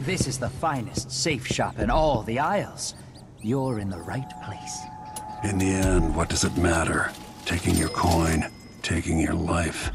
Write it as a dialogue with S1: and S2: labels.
S1: This is the finest safe shop in all the Isles. You're in the right place.
S2: In the end, what does it matter? Taking your coin, taking your life.